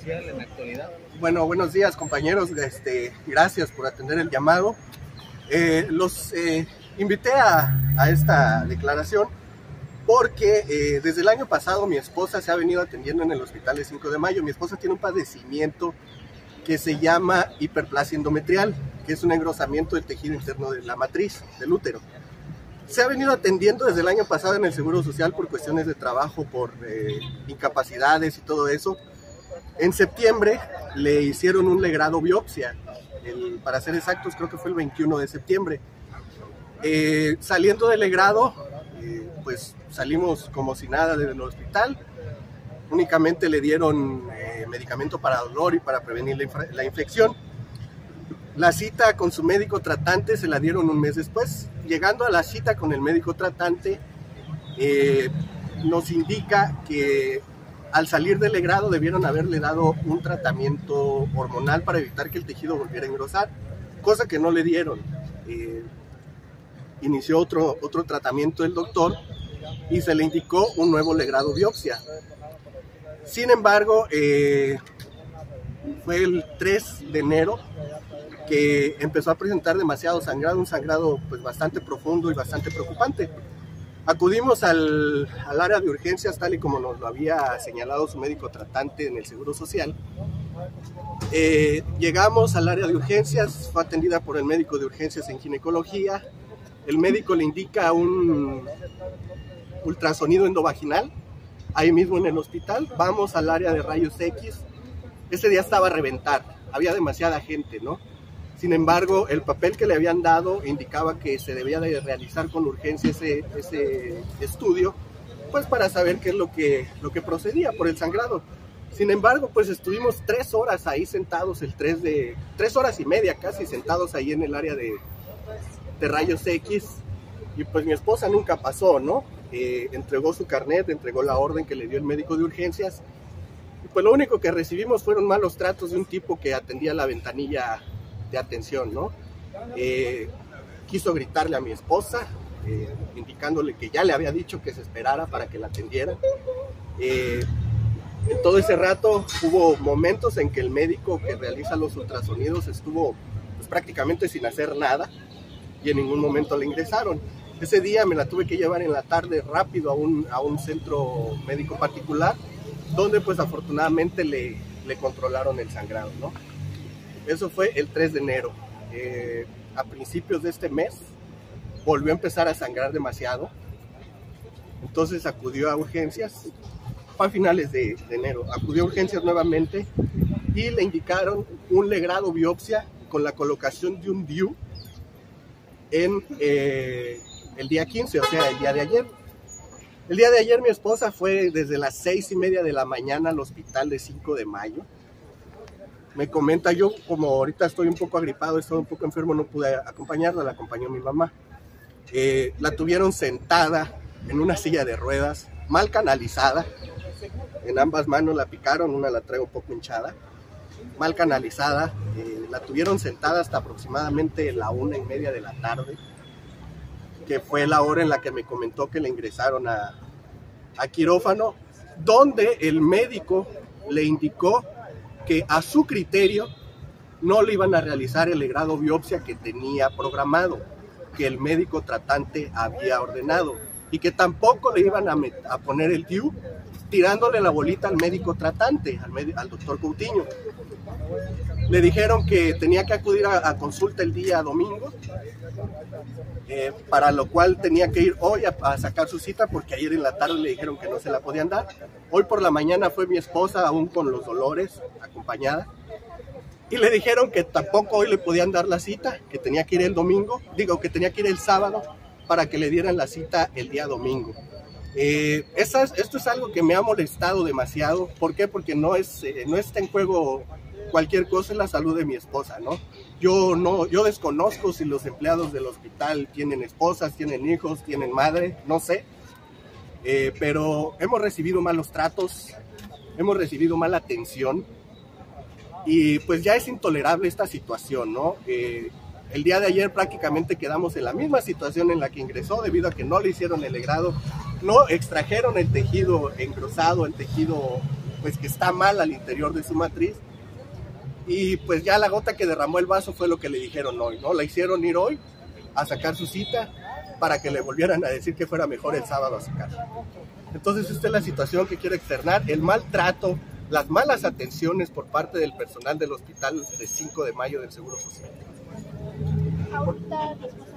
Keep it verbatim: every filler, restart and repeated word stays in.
social en la actualidad? Bueno, buenos días compañeros, este, gracias por atender el llamado. Eh, los eh, invité a, a esta declaración porque eh, desde el año pasado mi esposa se ha venido atendiendo en el hospital de cinco de mayo. Mi esposa tiene un padecimiento que se llama hiperplasia endometrial, que es un engrosamiento del tejido interno de la matriz, del útero. Se ha venido atendiendo desde el año pasado en el Seguro Social por cuestiones de trabajo, por eh, incapacidades y todo eso. En septiembre le hicieron un legrado biopsia, el, para ser exactos creo que fue el veintiuno de septiembre. Eh, saliendo del legrado, eh, pues salimos como si nada del hospital. Únicamente le dieron eh, medicamento para dolor y para prevenir la, la infección. La cita con su médico tratante se la dieron un mes después. Llegando a la cita con el médico tratante, eh, nos indica que al salir del legrado debieron haberle dado un tratamiento hormonal para evitar que el tejido volviera a engrosar, cosa que no le dieron. Eh, inició otro, otro tratamiento el doctor y se le indicó un nuevo legrado biopsia. Sin embargo, eh, fue el tres de enero que empezó a presentar demasiado sangrado, un sangrado pues bastante profundo y bastante preocupante. Acudimos al, al área de urgencias tal y como nos lo había señalado su médico tratante en el Seguro Social. Eh, llegamos al área de urgencias, fue atendida por el médico de urgencias en ginecología. El médico le indica un ultrasonido endovaginal, ahí mismo en el hospital. Vamos al área de rayos X. Ese día estaba a reventar, había demasiada gente, ¿no? Sin embargo, el papel que le habían dado indicaba que se debía de realizar con urgencia ese, ese estudio, pues para saber qué es lo que, lo que procedía por el sangrado. Sin embargo, pues estuvimos tres horas ahí sentados, el tres de, tres horas y media casi sentados ahí en el área de, de rayos X, y pues mi esposa nunca pasó, ¿no? Eh, entregó su carnet, entregó la orden que le dio el médico de urgencias, y pues lo único que recibimos fueron malos tratos de un tipo que atendía la ventanilla de atención, ¿no? Eh, quiso gritarle a mi esposa, eh, indicándole que ya le había dicho que se esperara para que la atendiera. Eh, en todo ese rato hubo momentos en que el médico que realiza los ultrasonidos estuvo pues, prácticamente sin hacer nada y en ningún momento le ingresaron. Ese día me la tuve que llevar en la tarde rápido a un, a un centro médico particular, donde pues afortunadamente le, le controlaron el sangrado, ¿no? Eso fue el tres de enero. Eh, a principios de este mes volvió a empezar a sangrar demasiado. Entonces acudió a urgencias. Fue a finales de, de enero. Acudió a urgencias nuevamente y le indicaron un legrado biopsia con la colocación de un D I U en eh, el día quince, o sea, el día de ayer. El día de ayer mi esposa fue desde las seis y media de la mañana al hospital de cinco de mayo. Me comenta, yo como ahorita estoy un poco agripado, estoy un poco enfermo, no pude acompañarla, la acompañó mi mamá. Eh, la tuvieron sentada en una silla de ruedas, mal canalizada, en ambas manos la picaron, una la traigo un poco hinchada, mal canalizada, eh, la tuvieron sentada hasta aproximadamente la una y media de la tarde, que fue la hora en la que me comentó que le ingresaron a, a quirófano, donde el médico le indicó que a su criterio no le iban a realizar el legrado biopsia que tenía programado, que el médico tratante había ordenado, y que tampoco le iban a, a poner el D I U tirándole la bolita al médico tratante, al, al doctor Coutinho. Le dijeron que tenía que acudir a, a consulta el día domingo, eh, para lo cual tenía que ir hoy a, a sacar su cita, porque ayer en la tarde le dijeron que no se la podían dar. Hoy por la mañana fue mi esposa, aún con los dolores, acompañada, y le dijeron que tampoco hoy le podían dar la cita, que tenía que ir el domingo, digo que tenía que ir el sábado para que le dieran la cita el día domingo. Eh, esas, esto es algo que me ha molestado demasiado. ¿Por qué? Porque no, es, eh, no está en juego cualquier cosa, en la salud de mi esposa, ¿no? Yo, no, yo desconozco si los empleados del hospital tienen esposas, tienen hijos, tienen madre, no sé. Eh, pero hemos recibido malos tratos, hemos recibido mala atención y pues ya es intolerable esta situación, ¿no? Eh, el día de ayer prácticamente quedamos en la misma situación en la que ingresó, debido a que no le hicieron el legrado, no extrajeron el tejido engrosado, el tejido pues que está mal al interior de su matriz. Y pues ya la gota que derramó el vaso fue lo que le dijeron hoy, ¿no? La hicieron ir hoy a sacar su cita para que le volvieran a decir que fuera mejor el sábado a sacar. Entonces esta es la situación que quiero externar, el maltrato, las malas atenciones por parte del personal del hospital de cinco de mayo del Seguro Social. Ahorita,